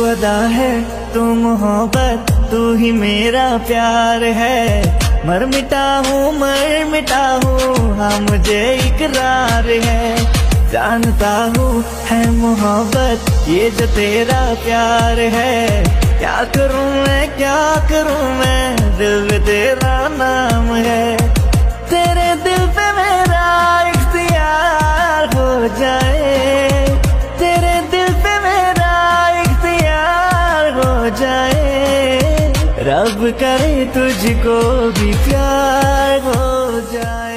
खुदा है तू मोहब्बत, तू ही मेरा प्यार है। मर मिटा हूँ हाँ मुझे इकरार है। जानता हूँ है मोहब्बत ये जो तेरा प्यार है। क्या करूँ मैं दिल में तेरा नाम है। तेरे दिल पे मेरा इख्तियार हो जाए, तेरे दिल पे मेरा इख्तियार हो जाए। रब करे तुझको भी प्यार हो जाए।